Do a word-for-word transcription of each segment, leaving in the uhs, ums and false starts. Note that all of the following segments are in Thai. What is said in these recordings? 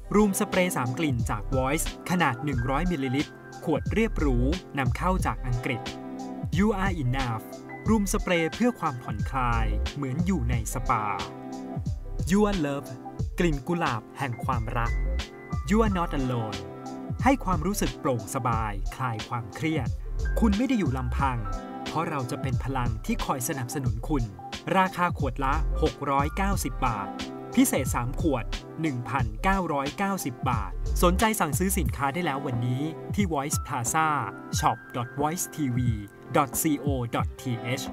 รูมสเปรย์สามกลิ่นจาก Voice ขนาดหนึ่งร้อยมิลลิลิตรขวดเรียบหรูนำเข้าจากอังกฤษ You Are Enough รูมสเปรย์เพื่อความผ่อนคลายเหมือนอยู่ในสปา You Are Love กลิ่นกุหลาบแห่งความรัก You Are Not Alone ให้ความรู้สึกโปร่งสบายคลายความเครียดคุณไม่ได้อยู่ลำพังเพราะเราจะเป็นพลังที่คอยสนับสนุนคุณราคาขวดละหกร้อยเก้าสิบบาทพิเศษสามขวด หนึ่งพันเก้าร้อยเก้าสิบ บาทสนใจสั่งซื้อสินค้าได้แล้ววันนี้ที่ Voice Plaza ช็อป ดอท วอยซ์ ที วี ดอท ซี โอ ดอท ที เอช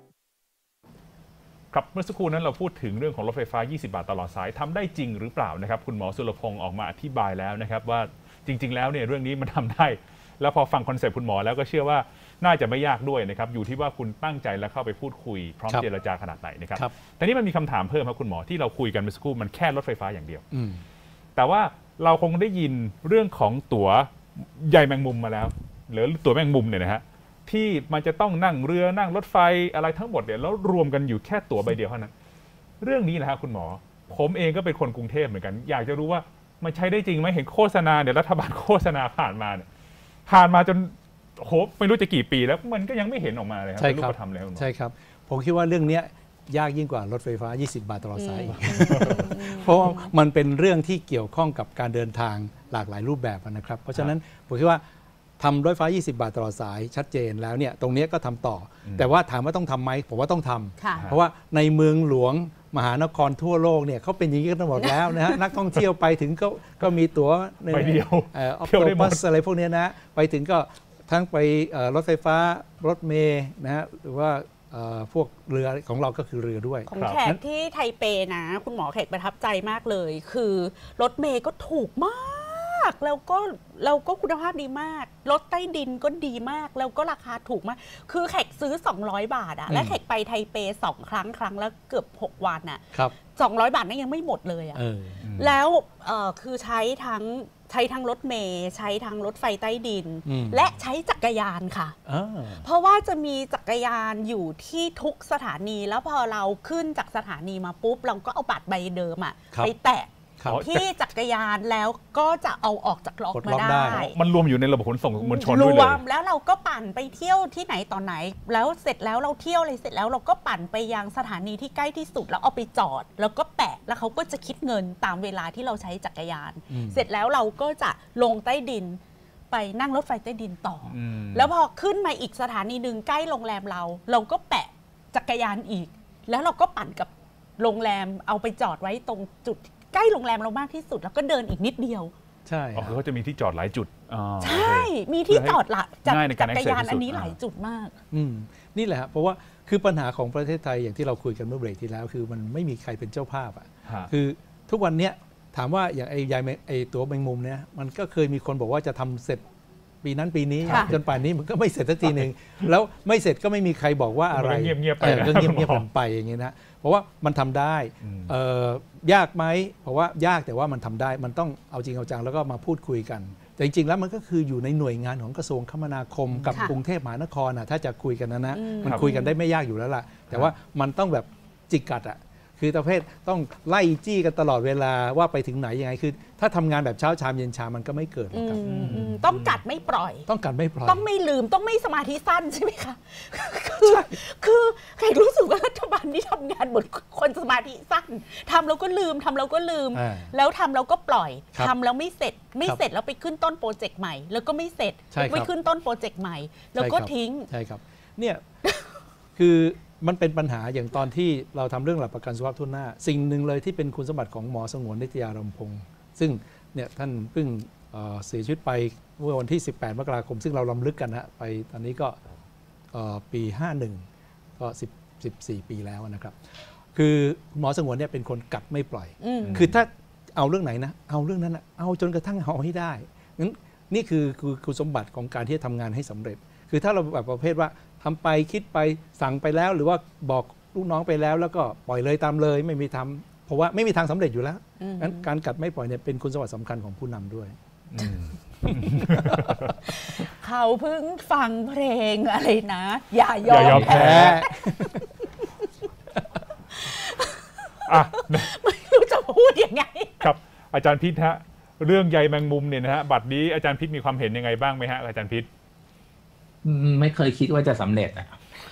ครับเมื่อสักครู่นั้นเราพูดถึงเรื่องของรถไฟฟ้ายี่สิบบาทตลอดสายทำได้จริงหรือเปล่านะครับคุณหมอสุรพงศ์ออกมาอธิบายแล้วนะครับว่าจริงๆแล้วเนี่ยเรื่องนี้มันทำได้แล้วพอฟังคอนเซ็ปต์คุณหมอแล้วก็เชื่อว่าน่าจะไม่ยากด้วยนะครับอยู่ที่ว่าคุณตั้งใจและเข้าไปพูดคุยพร้อมเจรจาขนาดไหนนะครับแต่นี่มันมีคำถามเพิ่มครับคุณหมอที่เราคุยกันเมื่อสักครู่มันแค่รถไฟฟ้าอย่างเดียวแต่ว่าเราคงได้ยินเรื่องของตั๋วใยแมงมุมมาแล้วหรือตั๋วแมงมุมเนี่ยนะฮะที่มันจะต้องนั่งเรือนั่งรถไฟอะไรทั้งหมดเนี่ยแล้วรวมกันอยู่แค่ตั๋วใบเดียวเท่านั้นเรื่องนี้นะฮะคุณหมอผมเองก็เป็นคนกรุงเทพเหมือนกันอยากจะรู้ว่ามันใช้ได้จริงไหมเห็นโฆษณาเดี๋ยวรัฐบาลโฆษณาผ่านมาเนี่ยผ่านมาจนโหไม่รู้จะกี่ปีแล้วมันก็ยังไม่เห็นออกมาเลยครับเป็นรูปธรรมเลยใช่ครับผมคิดว่าเรื่องนี้ยากยิ่งกว่ารถไฟฟ้ายี่สิบบาทตลอดสายเพราะมันเป็นเรื่องที่เกี่ยวข้องกับการเดินทางหลากหลายรูปแบบนะครับเพราะฉะนั้นผมคิดว่าทำรถไฟฟ้ายี่สิบบาทตลอดสายชัดเจนแล้วเนี่ยตรงนี้ก็ทำต่อแต่ว่าถามว่าต้องทำไหมผมว่าต้องทำเพราะว่าในเมืองหลวงมหานครทั่วโลกเนี่ยเขาเป็นอย่างนี้กันหมดแล้วนะฮะนักท่องเที่ยวไปถึงก็ก็มีตั๋วไปเดียวออโตบัสอะไรพวกนี้นะไปถึงก็ทั้งไปรถไฟฟ้ารถเมล์นะฮะหรือว่าพวกเรือของเราก็คือเรือด้วยของแขกที่ไทเปนะคุณหมอแขกประทับใจมากเลยคือรถเมล์ก็ถูกมากแล้วก็เราก็คุณภาพดีมากรถใต้ดินก็ดีมากแล้วก็ราคาถูกมากคือแขกซื้อสองร้อยบาทอะและแขกไปไทเปสองครั้งครั้งแล้วเกือบหกวันอะสองร้อยบาทนั้นยังไม่หมดเลยอะแล้วคือใช้ทั้งใช้ทั้งรถเมล์ใช้ทั้งรถไฟใต้ดินและใช้จักรยานค่ะเพราะว่าจะมีจักรยานอยู่ที่ทุกสถานีแล้วพอเราขึ้นจากสถานีมาปุ๊บเราก็เอาบัตรใบเดิมอะไปแตะที่จักรยานแล้วก็จะเอาออกจากล็อกมาได้มันรวมอยู่ในระบบขนส่งมวลชนด้วยเลยรวมแล้วเราก็ปั่นไปเที่ยวที่ไหนตอนไหนแล้วเสร็จแล้วเราเที่ยวอะไรเสร็จแล้วเราก็ปั่นไปยังสถานีที่ใกล้ที่สุดแล้วเอาไปจอดแล้วก็แปะแล้วเขาก็จะคิดเงินตามเวลาที่เราใช้จักรยานเสร็จแล้วเราก็จะลงใต้ดินไปนั่งรถไฟใต้ดินต่อแล้วพอขึ้นมาอีกสถานีหนึ่งใกล้โรงแรมเราเราก็แปะจักรยานอีกแล้วเราก็ปั่นกับโรงแรมเอาไปจอดไว้ตรงจุดใกล้โรงแรมเรามากที่สุดแล้วก็เดินอีกนิดเดียวใช่คือเขาจะมีที่จอดหลายจุดใช่มีที่จอดละจักรยานอันนี้หลายจุดมากนี่แหละเพราะว่าคือปัญหาของประเทศไทยอย่างที่เราคุยกันเมื่อเบรกที่แล้วคือมันไม่มีใครเป็นเจ้าภาพอ่ะคือทุกวันนี้ถามว่าอย่างไอ้ยายไอ้ตัวแมงมุมเนี่ยมันก็เคยมีคนบอกว่าจะทำเสร็จปีนั้นปีนี้จนป่านนี้มันก็ไม่เสร็จสักทีหนึ่งแล้วไม่เสร็จก็ไม่มีใครบอกว่าอะไรเงียบๆไปก็เงียบๆไปอย่างนี้นะเพราะว่ามันทำได้ยากไหมเพราะว่ายากแต่ว่ามันทำได้มันต้องเอาจริงเอาจังแล้วก็มาพูดคุยกันแต่จริงๆแล้วมันก็คืออยู่ในหน่วยงานของกระทรวงคมนาคมกับกรุงเทพมหานครนะถ้าจะคุยกันนะนะมันคุยกันได้ไม่ยากอยู่แล้วล่ะแต่ว่ามันต้องแบบจิกกัดอ่ะคือประเภทต้องไล่จี้กันตลอดเวลาว่าไปถึงไหนยังไงคือถ้าทำงานแบบเช้าชามเย็นชามมันก็ไม่เกิดหรอกครับต้องกัดไม่ปล่อยต้องกัดไม่ปล่อยต้องไม่ลืมต้องไม่สมาธิสั้นใช่ไหมคะคือคือใครรู้สึกว่ารัฐบาลนี้ทำงานเหมือนคนสมาธิสั้นทำแล้วก็ลืมทำแล้วก็ลืมแล้วทำแล้วก็ปล่อยทำแล้วไม่เสร็จไม่เสร็จแล้วไปขึ้นต้นโปรเจกต์ใหม่แล้วก็ไม่เสร็จไปขึ้นต้นโปรเจกต์ใหม่แล้วก็ทิ้งใช่ครับเนี่ยคือมันเป็นปัญหาอย่างตอนที่เราทำเรื่องหลักประกันสุขภาพทั่วหน้าสิ่งหนึ่งเลยที่เป็นคุณสมบัติของหมอสงวนนิตยารำพงศ์ซึ่งเนี่ยท่านเพิ่งเสียชีวิตไปเมื่อวันที่สิบแปดมกราคมซึ่งเรารำลึกกันฮะไปตอนนี้ก็ปีห้าสิบเอ็ดก็สิบ สิบสี่ปีแล้วนะครับคือหมอสงวนเนี่ยเป็นคนกัดไม่ปล่อยคือถ้าเอาเรื่องไหนนะเอาเรื่องนั้นนะเอาจนกระทั่งเอาให้ได้งั้นนี่คือคือคุณสมบัติของการที่จะทำงานให้สำเร็จคือถ้าเราแบบประเภทว่าทำไปคิดไปสั่งไปแล้วหรือว่าบอกลูกน้องไปแล้วแล้วก็ปล่อยเลยตามเลยไม่มีทำเพราะว่าไม่มีทางสำเร็จอยู่แล้วงั้นการกัดไม่ปล่อยเนี่ยเป็นคุณสมบัติสำคัญของผู้นำด้วยเขาเพิ่งฟังเพลงอะไรนะอย่ายอมแพ้ไม่รู้จะพูดยังไงครับอาจารย์พิษฮะเรื่องใยแมงมุมเนี่ยนะฮะบัตรนี้อาจารย์พิษมีความเห็นยังไงบ้างไหมฮะอาจารย์พิษไม่เคยคิดว่าจะสำเร็จอ่ะ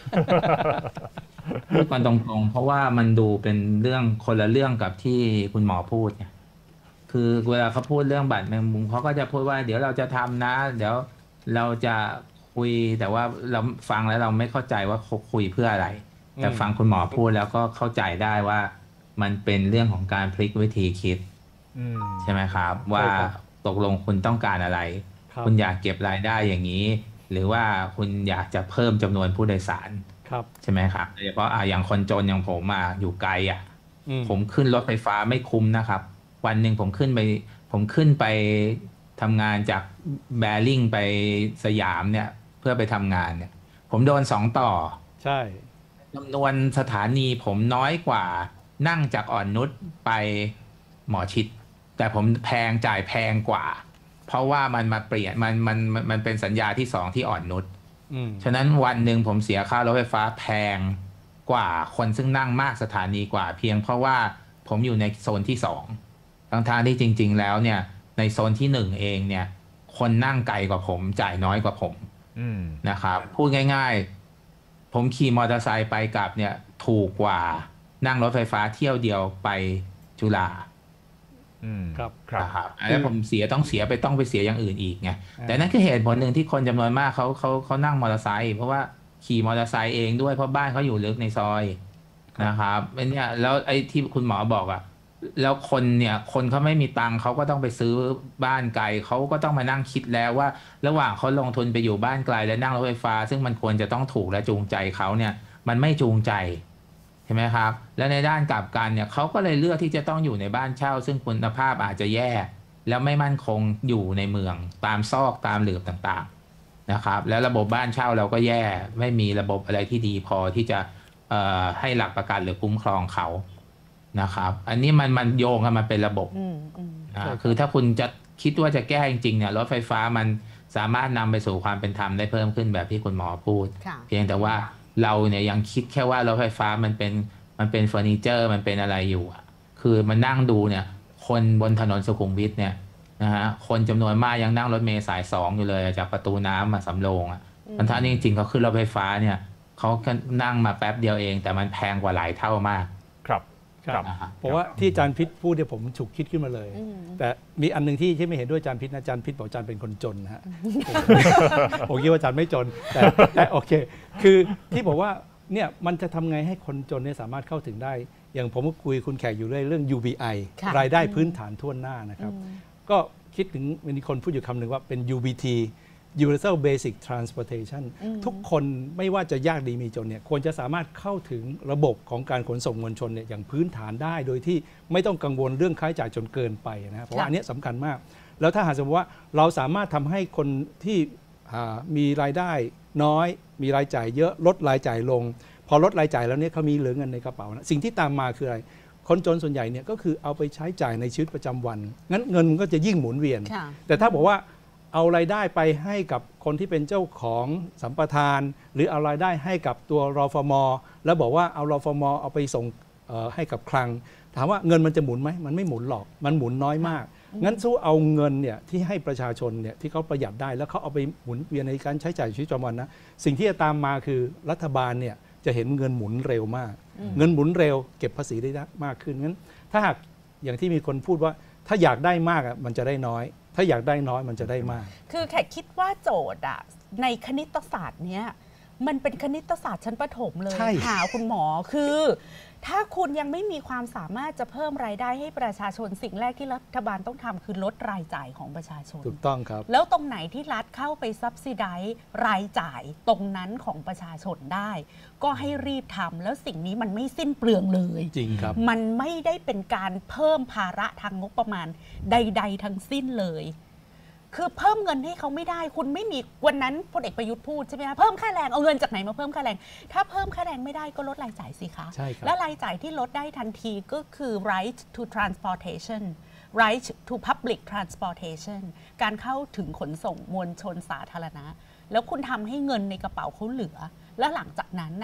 พูดกันตรงๆเพราะว่ามันดูเป็นเรื่องคนละเรื่องกับที่คุณหมอพูดเนี่ยคือเวลาเขาพูดเรื่องบัตรแมงมุมเขาก็จะพูดว่าเดี๋ยวเราจะทำนะเดี๋ยวเราจะคุยแต่ว่าเราฟังแล้วเราไม่เข้าใจว่าเขาคุยเพื่ออะไรแต่ฟังคุณหมอพูดแล้วก็เข้าใจได้ว่ามันเป็นเรื่องของการพลิกวิธีคิดใช่ไหมครับว่าตกลงคุณต้องการอะไรคุณอยากเก็บรายได้อย่างนี้หรือว่าคุณอยากจะเพิ่มจำนวนผู้โดยสารใช่ไหมครับโดยเฉพาะอ่ะอย่างคนจนอย่างผมมาอยู่ไกลอ่ะผมขึ้นรถไฟฟ้าไม่คุ้มนะครับวันหนึ่งผมขึ้นไปผมขึ้นไปทำงานจากแบริ่งไปสยามเนี่ยเพื่อไปทำงานเนี่ยผมโดนสองต่อใช่จำนวนสถานีผมน้อยกว่านั่งจากอ่อนนุชไปหมอชิดแต่ผมแพงจ่ายแพงกว่าเพราะว่ามันมาเปลี่ยนมันมันมันเป็นสัญญาที่สองที่อ่อนนุชฉะนั้นวันหนึ่งผมเสียค่ารถไฟฟ้าแพงกว่าคนซึ่งนั่งมากสถานีกว่าเพียงเพราะว่าผมอยู่ในโซนที่สองทั้งทางที่จริงๆแล้วเนี่ยในโซนที่หนึ่งเองเนี่ยคนนั่งไกลกว่าผมจ่ายน้อยกว่าผมนะครับพูดง่ายๆผมขี่มอเตอร์ไซค์ไปกลับเนี่ยถูกกว่านั่งรถไฟฟ้าเที่ยวเดียวไปจุฬาครับครับแล้วผมเสียต้องเสียไปต้องไปเสียอย่างอื่นอีกไงแต่นั่นคือเหตุผลหนึ่งที่คนจำนวนมากเขาเขาเขานั่งมอเตอร์ไซค์เพราะว่าขี่มอเตอร์ไซค์เองด้วยเพราะบ้านเขาอยู่ลึกในซอยนะครับเนี่ยแล้วไอ้ที่คุณหมอบอกอ่ะแล้วคนเนี่ยคนเขาไม่มีตังค์เขาก็ต้องไปซื้อบ้านไกลเขาก็ต้องมานั่งคิดแล้วว่าระหว่างเขาลงทุนไปอยู่บ้านไกลและนั่งรถไฟฟ้าซึ่งมันควรจะต้องถูกและจูงใจเขาเนี่ยมันไม่จูงใจใช่ไหมครับและในด้านกลับกันเนี่ยเขาก็เลยเลือกที่จะต้องอยู่ในบ้านเช่าซึ่งคุณภาพอาจจะแย่แล้วไม่มั่นคงอยู่ในเมืองตามซอกตามหลืบต่างๆนะครับแล้วระบบบ้านเช่าเราก็แย่ไม่มีระบบอะไรที่ดีพอที่จะให้หลักประกันหรือคุ้มครองเขานะครับอันนี้มันมันโยงกันมาเป็นระบบนะคือถ้าคุณจะคิดว่าจะแก้จริงๆเนี่ยรถไฟฟ้ามันสามารถนำไปสู่ความเป็นธรรมได้เพิ่มขึ้นแบบที่คุณหมอพูดเพียงแต่ว่าเราเนี่ยยังคิดแค่ว่ารถไฟฟ้ามันเป็นมันเป็นเฟอร์นิเจอร์มันเป็นอะไรอยู่อ่ะคือมันนั่งดูเนี่ยคนบนถนนสุขุมวิทเนี่ยนะฮะคนจำนวนมากยังนั่งรถเมล์สายสองอยู่เลยจากประตูน้ำมาสำโรงอ่ะมันทั้งนี้จริงๆเขาขึ้นรถไฟฟ้าเนี่ยเขานั่งมาแป๊บเดียวเองแต่มันแพงกว่าหลายเท่ามากครับครับเพราะว่าที่อาจารย์พิษพูดเนี่ยผมฉุกคิดขึ้นมาเลยแต่มีอันนึงที่ที่ไม่เห็นด้วยอาจารย์พิษนะอาจารย์พิษบอกอาจารย์เป็นคนจนนะฮะผมคิดว่าอาจารย์ไม่จนแต่แต่โอเคคือที่บอกว่าเนี่ยมันจะทำไงให้คนจนเนี่ยสามารถเข้าถึงได้อย่างผมก็คุยคุณแขกอยู่เรื่องเรื่อง ยู บี ไอ รายได้พื้นฐานทั่วหน้านะครับก็คิดถึงมีคนพูดอยู่คำหนึ่งว่าเป็น ยู บี ทีUniversal Basic Transportation ทุกคนไม่ว่าจะยากดีมีจนเนี่ยควรจะสามารถเข้าถึงระบบของการขนส่งมวลชนเนี่ยอย่างพื้นฐานได้โดยที่ไม่ต้องกังวลเรื่องค่าใช้จ่ายจนเกินไปนะครับเพราะว่าอันนี้สำคัญมากแล้วถ้าหากสมมติว่าเราสามารถทำให้คนที่มีรายได้น้อยมีรายจ่ายเยอะลดรายจ่ายลงพอลดรายจ่ายแล้วเนี่ยเขามีเหลือเงินในกระเป๋านะสิ่งที่ตามมาคืออะไรคนจนส่วนใหญ่เนี่ยก็คือเอาไปใช้จ่ายในชีวิตประจำวันงั้นเงินก็จะยิ่งหมุนเวียนแต่ถ้าบอกว่าเอารายได้ไปให้กับคนที่เป็นเจ้าของสัมปทานหรือเอารายได้ให้กับตัวรฟม.แล้วบอกว่าเอารฟม.เอาไปส่งให้กับคลังถามว่าเงินมันจะหมุนไหมมันไม่หมุนหรอกมันหมุนน้อยมากงั้นสู้เอาเงินเนี่ยที่ให้ประชาชนเนี่ยที่เขาประหยัดได้แล้วเขาเอาไปหมุนเวียนในการใช้จ่ายชีวิตประจำวันนะสิ่งที่จะตามมาคือรัฐบาลเนี่ยจะเห็นเงินหมุนเร็วมากเงินหมุนเร็วเก็บภาษีได้มากขึ้นงั้นถ้าหากอย่างที่มีคนพูดว่าถ้าอยากได้มากมันจะได้น้อยถ้าอยากได้น้อยมันจะได้มากคือแขกคิดว่าโจทย์อะในคณิตศาสตร์เนี้ยมันเป็นคณิตศาสตร์ชั้นประถมเลยค่ะคุณหมอคือถ้าคุณยังไม่มีความสามารถจะเพิ่มรายได้ให้ประชาชนสิ่งแรกที่รัฐบาลต้องทำคือลดรายจ่ายของประชาชนถูกต้องครับแล้วตรงไหนที่รัฐเข้าไปซับซิไดซ์รายจ่ายตรงนั้นของประชาชนได้ก็ให้รีบทำแล้วสิ่งนี้มันไม่สิ้นเปลืองเลยจริงครับมันไม่ได้เป็นการเพิ่มภาระทางงบประมาณใดๆทั้งสิ้นเลยคือเพิ่มเงินให้เขาไม่ได้คุณไม่มีวันนั้นพลเอกประยุทธ์พูดใช่ไหมคะเพิ่มค่าแรงเอาเงินจากไหนมาเพิ่มค่าแรงถ้าเพิ่มค่าแรงไม่ได้ก็ลดรายจ่ายสิคะใช่ครับและรายจ่ายที่ลดได้ทันทีก็คือ right to transportation right to public transportation การเข้าถึงขนส่งมวลชนสาธารณะแล้วคุณทำให้เงินในกระเป๋าเขาเหลือแล้วหลังจากนั้นน่ะ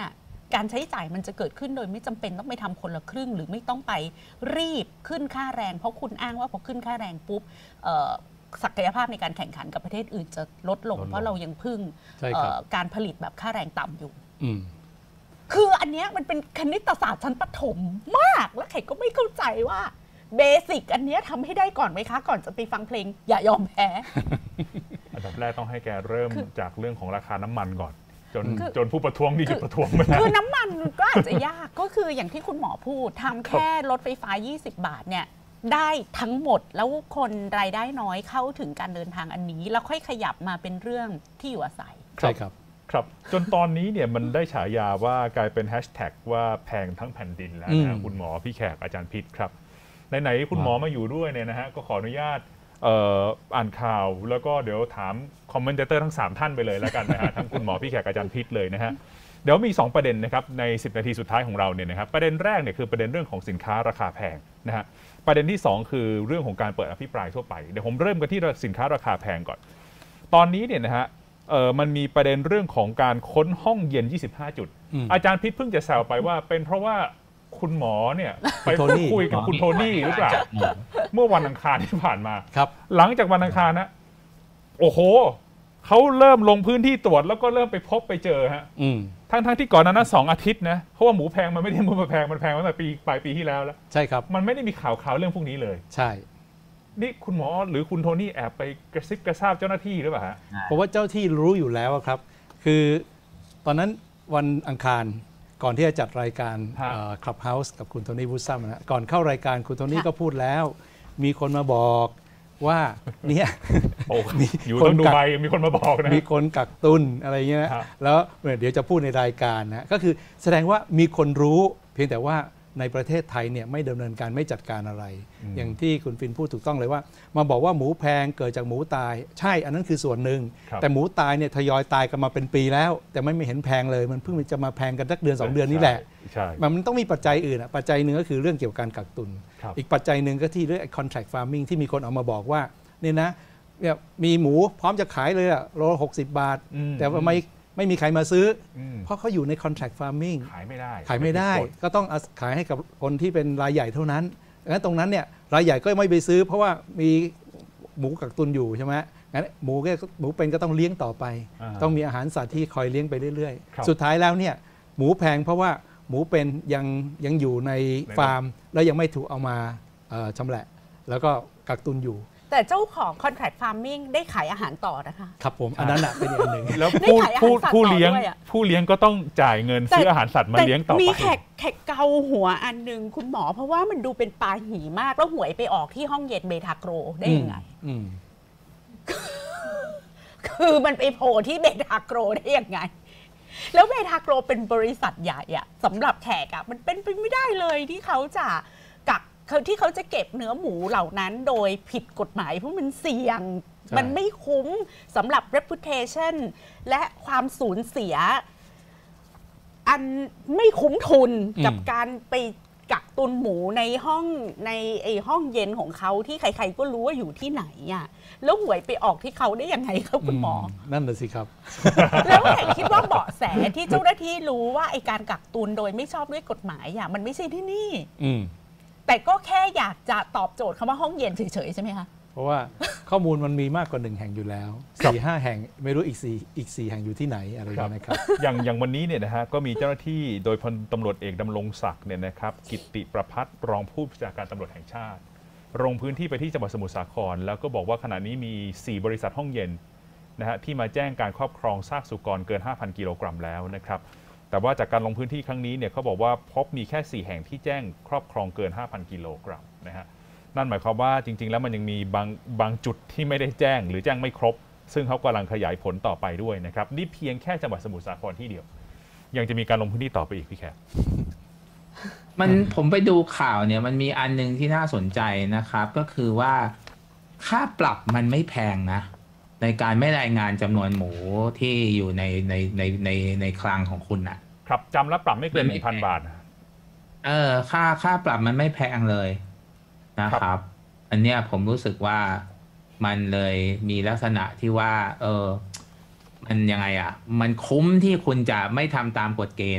การใช้จ่ายมันจะเกิดขึ้นโดยไม่จำเป็นต้องไปทำคนละครึ่งหรือไม่ต้องไปรีบขึ้นค่าแรงเพราะคุณอ้างว่าพอขึ้นค่าแรงปุ๊บศักยภาพในการแข่งขันกับประเทศอื่นจะลดลงเพราะเรายังพึ่งการผลิตแบบค่าแรงต่ำอยู่คืออันเนี้ยมันเป็นคณิตศาสตร์ชั้นประถมมากแล้วใครก็ไม่เข้าใจว่าเบสิกอันเนี้ยทำให้ได้ก่อนไหมคะก่อนจะไปฟังเพลงอย่ายอมแพ้อันดับแรกต้องให้แกเริ่มจากเรื่องของราคาน้ำมันก่อนจนจนผู้ประท้วงนี่หยุดประท้วงไม่ได้คือน้ำมันก็อาจจะยากก็คืออย่างที่คุณหมอพูดทำแค่รถไฟฟ้ายี่สิบบาทเนี่ยได้ทั้งหมดแล้วคนรายได้น้อยเข้าถึงการเดินทางอันนี้แล้วค่อยขยับมาเป็นเรื่องที่อยู่อาศัยใช่ครับครับจนตอนนี้เนี่ยมันได้ฉายาว่ากลายเป็นแฮชแท็กว่าแพงทั้งแผ่นดินแล้วนะคุณหมอพี่แขกอาจารย์พิษครับไหนๆคุณหมอมาอยู่ด้วยเนี่ยนะฮะก็ขออนุญาตอ่านข่าวแล้วก็เดี๋ยวถามคอมเมนเตอร์ทั้งสามท่านไปเลยแล้วกันนะฮะทั้งคุณหมอพี่แขกอาจารย์พิษเลยนะฮะเดี๋ยวมีสองประเด็นนะครับในสิบนาทีสุดท้ายของเราเนี่ยนะครับประเด็นแรกเนี่ยคือประเด็นเรื่องของสินค้าราคาแพงนะฮะประเด็นที่สองคือเรื่องของการเปิดอภิปรายทั่วไปเดี๋ยวผมเริ่มกันที่สินค้าราคาแพงก่อนตอนนี้เนี่ยนะฮะเออมันมีประเด็นเรื่องของการค้นห้องเย็นยี่สิบห้าจุดอาจารย์พิษเพิ่งจะแซวไปว่าเป็นเพราะว่าคุณหมอเนี่ยไปพูดคุยกับคุณโทนี่หรือเปล่าเมื่อวันอังคารที่ผ่านมาครับหลังจากวันอังคารนะโอ้โหเขาเริ่มลงพื้นที่ตรวจแล้วก็เริ่มไปพบไปเจอฮะทั้งทั้งที่ก่อนนั้นสองอาทิตย์นะเพราะว่าหมูแพงมันไม่ได้หมูแพงมันแพงตั้งแต่ปีปลายปีที่แล้วแล้วใช่ครับมันไม่ได้มีข่าวข่าวเรื่องพวกนี้เลยใช่นี่คุณหมอหรือคุณโทนี่แอบไปกระซิบกระซาบเจ้าหน้าที่หรือเปล่าฮะเพราะว่าเจ้าที่รู้อยู่แล้วครับคือตอนนั้นวันอังคารก่อนที่จะจัดรายการ Clubhouse กับคุณโทนี่วูดซัมนะก่อนเข้ารายการคุณโทนี่ก็พูดแล้วมีคนมาบอกว่าเนี่ยอยู่ตรงดูไบมีคนมาบอกนะมีคนกักตุนอะไรเงี้ยแล้วเดี๋ยวจะพูดในรายการนะก็คือแสดงว่ามีคนรู้เพียงแต่ว่าในประเทศไทยเนี่ยไม่ดำเนินการไม่จัดการอะไรอย่างที่คุณฟินพูดถูกต้องเลยว่ามาบอกว่าหมูแพงเกิดจากหมูตายใช่อันนั้นคือส่วนหนึ่งแต่หมูตายเนี่ยทยอยตายกันมาเป็นปีแล้วแต่ไม่ไม่เห็นแพงเลยมันเพิ่งจะมาแพงกันสักเดือนสองเดือนนี่แหละมันต้องมีปัจจัยอื่นปัจจัยหนึ่งก็คือเรื่องเกี่ยวกับการกักตุนอีกปัจจัยหนึ่งก็ที่เรื่อง contract farming ที่มีคนเอามาบอกว่าเนี่ยนะเนี่ยมีหมูพร้อมจะขายเลยอะโลหกสิบบาทแต่ว่าไม่ไม่มีใครมาซื้อเพราะเขาอยู่ใน contract farming ขายไม่ได้ขายไม่ได้ก็ต้องขายให้กับคนที่เป็นรายใหญ่เท่านั้นงั้นตรงนั้นเนี่ยรายใหญ่ก็ไม่ไปซื้อเพราะว่ามีหมูกักตุนอยู่ใช่ไหมงั้นหมูก็หมูเป็นก็ต้องเลี้ยงต่อไปต้องมีอาหารสัตว์ที่คอยเลี้ยงไปเรื่อยๆสุดท้ายแล้วเนี่ยหมูแพงเพราะว่าหมูเป็นยังยังอยู่ในฟาร์มแล้วยังไม่ถูกเอามาชำแหละแล้วก็กักตุนอยู่แต่เจ้าของ contract farming ได้ขายอาหารต่อนะคะครับผมอันนั้นแหละเป็นอย่างหนึ่งแล้วผู้ผู้ผู้เลี้ยงผู้เลี้ยงก็ต้องจ่ายเงินซื้ออาหารสัตว์มาเลี้ยงต่อไปมีแขกแขกเกาหัวอันหนึ่งคุณหมอเพราะว่ามันดูเป็นปลาหี่มากแล้วหวยไปออกที่ห้องเย็นเบทาโกรได้ยังไงคือมันไปโผล่ที่เบทาโกรได้ยังไงแล้วเบทาโกรเป็นบริษัทใหญ่อะสำหรับแขกอะมันเป็นไปไม่ได้เลยที่เขาจะกักที่เขาจะเก็บเนื้อหมูเหล่านั้นโดยผิดกฎหมายเพราะมันเสี่ยงมันไม่คุ้มสำหรับ reputation และความสูญเสียอันไม่คุ้มทุนกับการไปกักตุนหมูในห้องในไอ้ห้องเย็นของเขาที่ใครๆก็รู้ว่าอยู่ที่ไหนอ่ะแล้วหวยไปออกที่เขาได้ยังไงครับคุณหมอนั่นน่ะสิครับแล้วแขกคิดว่าเบาะแสที่เจ้าหน้าที่รู้ว่าไอ้การกักตุนโดยไม่ชอบด้วยกฎหมายอ่ะมันไม่ใช่ที่นี่แต่ก็แค่อยากจะตอบโจทย์คำว่าห้องเย็นเฉยๆใช่ไหมคะเพราะว่าข้อมูลมันมีมากกว่าหนึ่งแห่งอยู่แล้วสี่ห้าแห่งไม่รู้อีกสี่อีกสี่แห่งอยู่ที่ไหนอะไรอย่างนี้ครับอย่างอย่างวันนี้เนี่ยนะฮะก็มีเจ้าหน้าที่โดยพลตำรวจเอกดำรงศักดิ์เนี่ยนะครับกิตติประภัสรองผู้บัญชาการตำรวจแห่งชาติลงพื้นที่ไปที่จังหวัดสมุทรสาครแล้วก็บอกว่าขณะนี้มีสี่บริษัทห้องเย็นนะฮะที่มาแจ้งการครอบครองซากสุกรเกิน ห้าพัน กิโลกรัมแล้วนะครับแต่ว่าจากการลงพื้นที่ครั้งนี้เนี่ยเขาบอกว่าพบมีแค่สี่แห่งที่แจ้งครอบครองเกิน ห้าพัน กิโลกรัมนะฮะนั่นหมายความว่าจริงๆแล้วมันยังมีบางบางจุดที่ไม่ได้แจ้งหรือแจ้งไม่ครบซึ่งเขากำลังขยายผลต่อไปด้วยนะครับนี่เพียงแค่จังหวัดสมุทรสาครที่เดียวยังจะมีการลงพื้นที่ต่อไปอีกพี่แขกมันผมไปดูข่าวเนี่ยมันมีอันนึงที่น่าสนใจนะครับก็คือว่าค่าปรับมันไม่แพงนะในการไม่รายงานจำนวนหมูที่อยู่ในในในในในคลังของคุณนะครับจำแล้วปรับไม่เกิน หนึ่งพัน บาทเออค่าค่าปรับมันไม่แพงเลยนะครับอันเนี้ยผมรู้สึกว่ามันเลยมีลักษณะที่ว่าเออมันยังไงอ่ะมันคุ้มที่คุณจะไม่ทำตามกฎเกณฑ์อ่ะ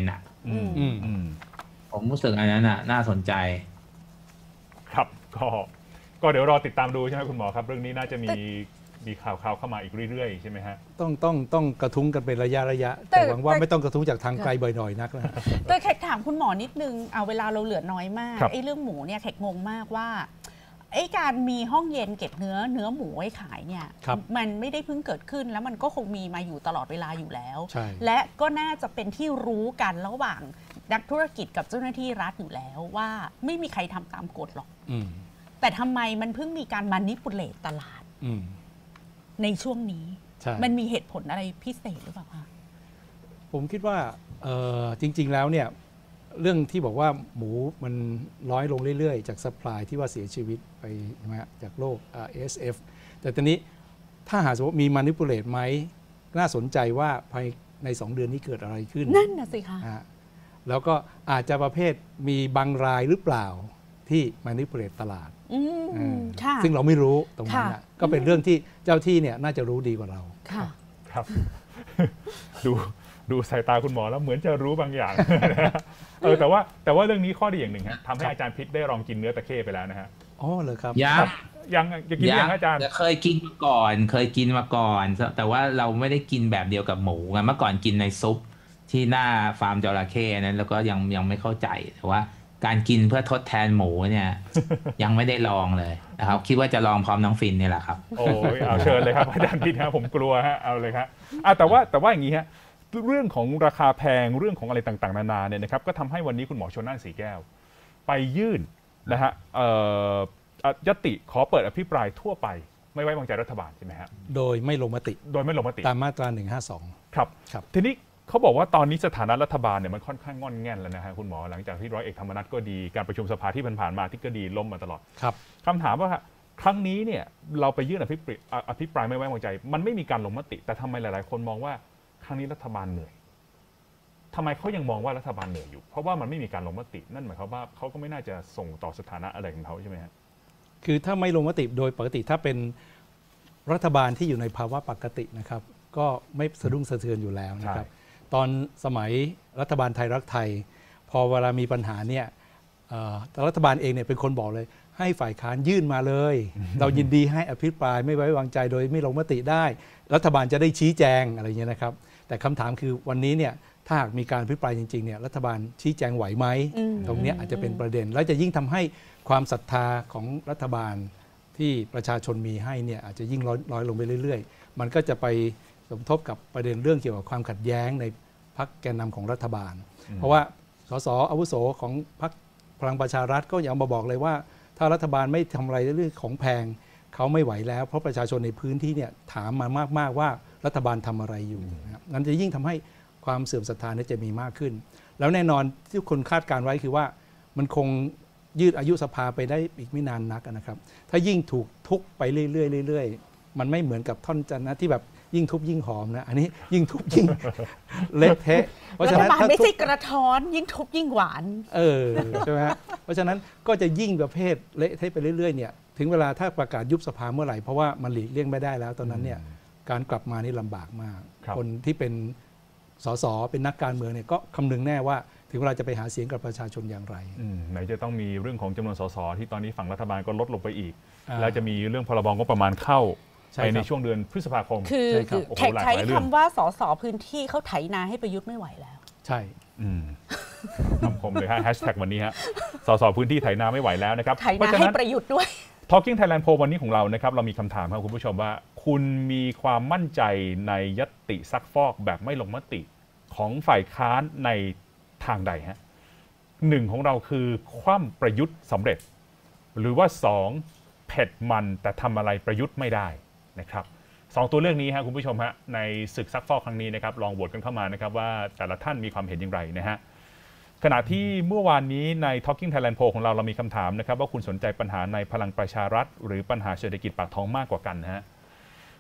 อืมอืมอืมผมรู้สึกอันนั้นน่ะน่าสนใจครับก็ก็เดี๋ยวรอติดตามดูใช่ไหมคุณหมอครับเรื่องนี้น่าจะมีมีข่าวข่าวเข้ามาอีกเรื่อยๆใช่ไหมฮะต้องต้องต้องกระทุ้งกันเป็นระยะระยะแต่หวังว่าไม่ต้องกระทุ้งจากทางไกลบ่อยๆนักนะแต่แขกถามคุณหมอนิดนึงเอาเวลาเราเหลือน้อยมากไอ้เรื่องหมูเนี่ยแขกงงมากว่าไอ้การมีห้องเย็นเก็บเนื้อเนื้อหมูไว้ขายเนี่ยมันไม่ได้เพิ่งเกิดขึ้นแล้วมันก็คงมีมาอยู่ตลอดเวลาอยู่แล้วและก็น่าจะเป็นที่รู้กันระหว่างนักธุรกิจกับเจ้าหน้าที่รัฐอยู่แล้วว่าไม่มีใครทำตามกฎหรอกแต่ทำไมมันเพิ่งมีการมานิปุเลตตลาดในช่วงนี้มันมีเหตุผลอะไรพิเศษหรือเปล่าคะผมคิดว่าจริงๆแล้วเนี่ยเรื่องที่บอกว่าหมูมันน้อยลงเรื่อยๆจากซัพพลายที่ว่าเสียชีวิตไปนะจากโรค เอ เอส เอฟ แต่ตอนนี้ถ้าหากว่ามีมานิปูเลตไหมน่าสนใจว่าภายในสองเดือนนี้เกิดอะไรขึ้นนั่นน่ะสิคะแล้วก็อาจจะประเภทมีบางรายหรือเปล่าที่มานิปูเลตตลาดซึ่งเราไม่รู้ตรงนั้นก็เป็นเรื่องที่เจ้าที่เนี่ยน่าจะรู้ดีกว่าเราครับดูดูสายตาคุณหมอแล้วเหมือนจะรู้บางอย่างเออแต่ว่าแต่ว่าเรื่องนี้ข้อดีอย่างหนึ่งฮะทำให้อาจารย์พิษได้ลองกินเนื้อตะเข้ไปแล้วนะฮะอ๋อเลยครับยังยังจะกินยังอาจารย์เคยกินมาก่อนเคยกินมาก่อนแต่ว่าเราไม่ได้กินแบบเดียวกับหมูไงเมื่อก่อนกินในซุปที่หน้าฟาร์มจระเข้นั้นแล้วก็ยังยังไม่เข้าใจแต่ว่าการกินเพื่อทดแทนหมูเนี่ยยังไม่ได้ลองเลยนะครับคิดว่าจะลองพร้อมน้องฟินนี่แหละครับโอ้ยเอาเชิญเลยครับอาจารย์พิษครับผมกลัวฮะเอาเลยครับอ่ะแต่ว่าแต่ว่าอย่างนี้ฮะเรื่องของราคาแพงเรื่องของอะไรต่างๆนานาเนี่ยนะครับก็ทำให้วันนี้คุณหมอชลน่านสีแก้วไปยื่นนะฮะยติขอเปิดอภิปรายทั่วไปไม่ไว้วางใจรัฐบาลใช่ไหมฮะโดยไม่ลงมติโดยไม่ลงมติตามมาตราหนึ่งห้าสองครับครับทีนี้เขาบอกว่าตอนนี้สถานะรัฐบาลเนี่ยมันค่อนข้างงอนแง่นแล้วนะฮะคุณหมอหลังจากที่ร้อยเอกธรรมนัสก็ดีการประชุมสภาที่ผ่านๆมาที่ก็ดีล้มมาตลอดครับคำถามว่าครั้งนี้เนี่ยเราไปยื่นอภิปรายอภิปรายไม่ไว้วางใจมันไม่มีการลงมติแต่ทำไมหลายๆคนมองว่าครั้งนี้รัฐบาลเหนื่อยทำไมเขายังมองว่ารัฐบาลเหนื่อยอยู่เพราะว่ามันไม่มีการลงมตินั่นหมายความว่าเขาก็ไม่น่าจะส่งต่อสถานะอะไรของเขาใช่ไหมฮะคือถ้าไม่ลงมติโดยปกติถ้าเป็นรัฐบาลที่อยู่ในภาวะปกตินะครับก็ไม่สะดุ้งสะเทือนอยู่แล้วนะครับตอนสมัยรัฐบาลไทยรักไทยพอเวลามีปัญหาเนี่ยรัฐบาลเองเนี่ยเป็นคนบอกเลยให้ฝ่ายค้านยื่นมาเลย เรายินดีให้อภิปรายไม่ไว้วางใจโดยไม่ลงมติได้รัฐบาลจะได้ชี้แจงอะไรเงี้ยนะครับแต่คำถามคือวันนี้เนี่ยถ้าหากมีการอภิปรายจริงๆเนี่ยรัฐบาลชี้แจงไหวไหมตรงนี้อาจจะเป็นประเด็นและจะยิ่งทำให้ความศรัทธาของรัฐบาลที่ประชาชนมีให้เนี่ยอาจจะยิ่งน้อยลงไปเรื่อยๆมันก็จะไปสมทบกับประเด็นเรื่องเกี่ยวกับความขัดแย้งในพรรคแกนนำของรัฐบาลเพราะว่าสสอาวุโสของพรรคพลังประชารัฐก็ยังมาบอกเลยว่าถ้ารัฐบาลไม่ทำอะไรเรื่องของแพงเขาไม่ไหวแล้วเพราะประชาชนในพื้นที่เนี่ยถามมามากๆว่ารัฐบาลทำอะไรอยู่นะครับนั้นจะยิ่งทำให้ความเสื่อมศรัทธาจะมีมากขึ้นแล้วแน่นอนที่คนคาดการไว้คือว่ามันคงยืดอายุสภาไปได้อีกไม่นานนักนะครับถ้ายิ่งถูกทุบไปเรื่อยๆเรื่อยๆมันไม่เหมือนกับท่อนจันทร์นะที่แบบยิ่งทุบยิ่งหอมนะอันนี้ยิ่งทุบยิ่งเละเทะเพราะฉะนั้นไม่ใช่กระท้อนยิ่งทุบยิ่งหวานเออใช่ไหมฮะเพราะฉะนั้นก็จะยิ่งประเภทเละเทะไปเรื่อยๆเนี่ยถึงเวลาถ้าประกาศยุบสภาเมื่อไหร่เพราะว่ามันหลีกเลี่ยงไม่ได้แล้วตอนนั้นเนี่ยการกลับมานี่ลำบากมากคนที่เป็นสสเป็นนักการเมืองเนี่ยก็คำนึงแน่ว่าถึงเวลาจะไปหาเสียงกับประชาชนอย่างไรไหนจะต้องมีเรื่องของจำนวนสสที่ตอนนี้ฝั่งรัฐบาลก็ลดลงไปอีกแล้วจะมีเรื่องพรบงบประมาณเข้าไปในช่วงเดือนพฤษภาคมคือแขกใช้คำว่าสสพื้นที่เขาไถนาให้ประยุทธ์ไม่ไหวแล้วใช่คำคมเลยฮะแฮชแท็กวันนี้ฮะสสพื้นที่ไถนาไม่ไหวแล้วนะครับไถนาให้ประยุทธ์ด้วย Talking Thailand Poll วันนี้ของเรานะครับเรามีคำถามครับคุณผู้ชมว่าคุณมีความมั่นใจในญัตติซักฟอกแบบไม่ลงมติของฝ่ายค้านในทางใดฮะหนึ่งของเราคือคว่ำประยุทธ์สำเร็จหรือว่าสองเผ็ดมันแต่ทำอะไรประยุทธ์ไม่ได้นะครับสองตัวเลือกนี้ฮะคุณผู้ชมฮะในศึกซักฟอกครั้งนี้นะครับลองโหวตกันเข้ามานะครับว่าแต่ละท่านมีความเห็นอย่างไรนะฮะขณะที่เมื่อวานนี้ใน Talking Thailand Poll ของเราเรามีคำถามนะครับว่าคุณสนใจปัญหาในพลังประชารัฐหรือปัญหาเศรษฐกิจปากท้องมากกว่ากันนะฮะ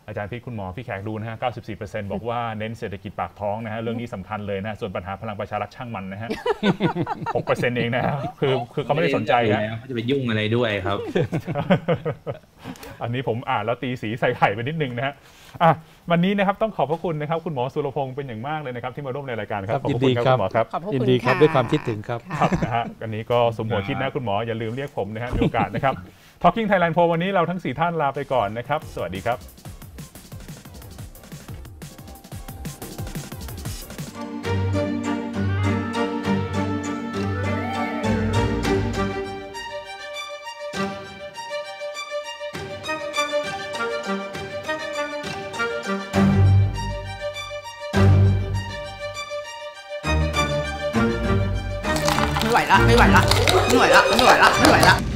อาจารย์พิษคุณหมอพี่แขกดูนะฮะ เก้าสิบสี่เปอร์เซ็นต์ บอกว่าเน้นเศรษฐกิจปากท้องนะฮะเรื่องนี้สำคัญเลยนะส่วนปัญหาพลังประชารัฐช่างมันนะฮะ หกเปอร์เซ็นต์ เองนะฮะคือคือเขาไม่ได้สนใจฮะเขาจะไปยุ่งอะไรด้วยครับอันนี้ผมอ่านแล้วตีสีใส่ไข่ไปนิดนึงนะฮะอ่ะวันนี้นะครับต้องขอบพระคุณนะครับคุณหมอสุรพงศ์เป็นอย่างมากเลยนะครับที่มาร่วมในรายการครับขอบคุณครับคุณหมอครับขอบพระยินคุณดีครับะด้วยความคิดถึงครับครับนะฮะอันนี้ก็สมหัวคิดนะคุณหมออย่าลืมเรียกผมนะฮะมีโอกาสนะครับ Talking Thailand Poll วันนี้เราทั้งสี่ท่านลาไปก่อนนะครับสวัสดีครับไม่ไหวละไม่ไหวละไม่ไหวละไม่ไหวละไม่ไหวละ